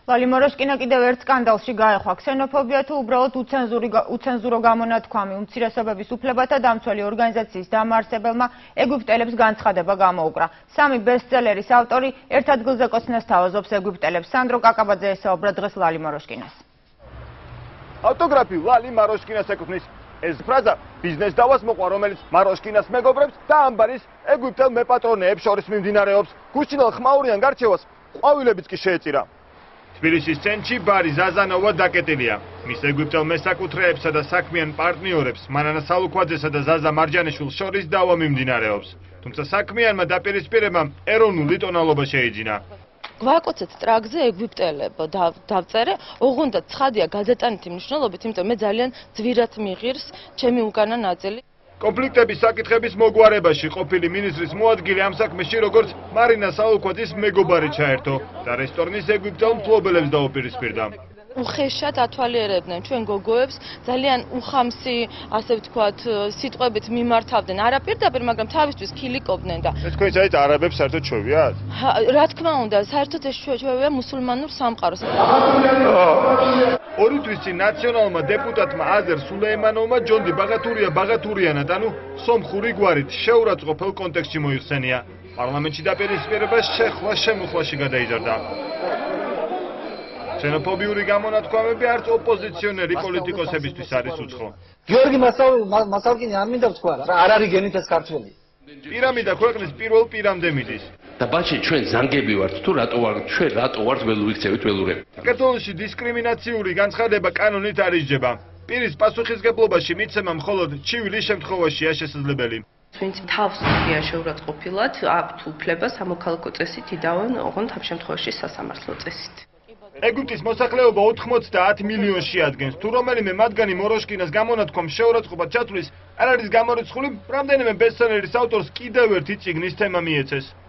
ლალი მოროშკინა კიდევ ერთ სკანდალში გაეხვა ქსენოფობია თუ უბრალოდ უცენზურო გამონათქვამი უმცირესობების უფლებათა დამცველი ორგანიზაციის დამაარსებელმა ეგვიპტელებს განცხადება გამოუკრა. სამი ბესტსელერის ავტორი ერთ ადგილზე კოცნას თავაზობს ეგვიპტელებს. სანდრო კაკაბაძე ესაუბრა დღეს ლალი მოროშკინას. ავტოგრაფი ლალი მაროშკინას ეკუთვნის. ეს ფრაზა ბიზნეს დავას მოყვა, რომელიც მაროშკინას მეგობრებს და ამბარის ეგვიპტელ მეპატრონეებს შორის მიმდინარეობს. გუშინვალ ხმაურიან გარჩევას ყვავილებიც კი შეეწირა. თბილისის ცენტრში ბარი ზაზანოვა დაკეტილია. მის ეგვიპტელ მესაკუთრეებსა და საქმიან პარტნიორებს მანანა სალუქვაძესა და ზაზა მარჯანიშვილს შორის დავა მიმდინარეობს. თუმცა საქმიანმა დაპირისპირებამ ეროვნული ტონალობა შეიძინა. გვაკოცეთ ტრაგზე ეგვიპტელებო დავწერე, ოღონდ ცხადია გადატანითი მნიშვნელობით, იმიტომ მე ძალიან ძვირად მიღირს ჩემი უკანა ნაწილი. კონფლიქტების საკითხების მოგვარებაში ყოფილი მინისტრის მოადგილე ამ საქმეში როგორც მარინა სალუქვაძის მეგობარი ჩაერთო და რესტორნის ეგვიპტელ მფლობელებს დაუპირისპირდა. უხეშად ათვალიერებდნენ ჩვენ გოგოებს, ძალიან უხამსი, ასე ვთქვათ, სიტყვებით მიმართავდნენ. არა პირდაპირ, მაგრამ თავისთვის ქილიკობდნენ და ეს თქვენ საერთოდ არაბებს საერთოდ ჩვევიათ? რა თქმა უნდა, საერთოდ ეს ჩვევია მუსულმანურ სამყაროს. ორი თვის წინ ნაციონალმა დეპუტატმა აზერ სულეიმანოვმა ჯონდი ბაღათურიანად, ანუ სომხური გვარით შეურაცხყოფელ კონტექსტში მოიხსენია. პარლამენტში დაპირისპირება შემოხლაში გადაიზარდა. ქსენოფობიური გამონათქვამები არც ოპოზიციონერი პოლიტიკოსებისთვის არის უცხო. გიორგი მასალკინი არ მინდა ვთქვა რა, არ არის გენით ეს ქართველი. პირამიდა ქვეყნის პირველ პირამდე მიდის. და ბაჩი ჩვენ ზანგები ვართ თუ ჩვენ რატო ვართ ველურიქცევით ველურები. საქართველოში დისკრიმინაციული განცხადება კანონით არ ისჯება. პირის პასუხისგებლობაში მიცემა მხოლოდ ჩივილის შემთხვევაშია შესაძლებელი. ვინც თავს ხია შეურაცხყოფილად აქვთ უფლება სამოქალაქო წესით იდავენ, ოღონდ ამ შემთხვევაში სასამართლო წესით. ეგვიპტის მოსახლეობა 90 მილიონში ადგენს. თუ რომელიმე მათგანი მოროშკინას გამონათქვამს შეურაცხყოფად ჩათვლის, არ არის გამორიცხული, რამდენიმე ბესტსელერის ავტორს კიდევ ერთი წიგნის თემა მიეცეს.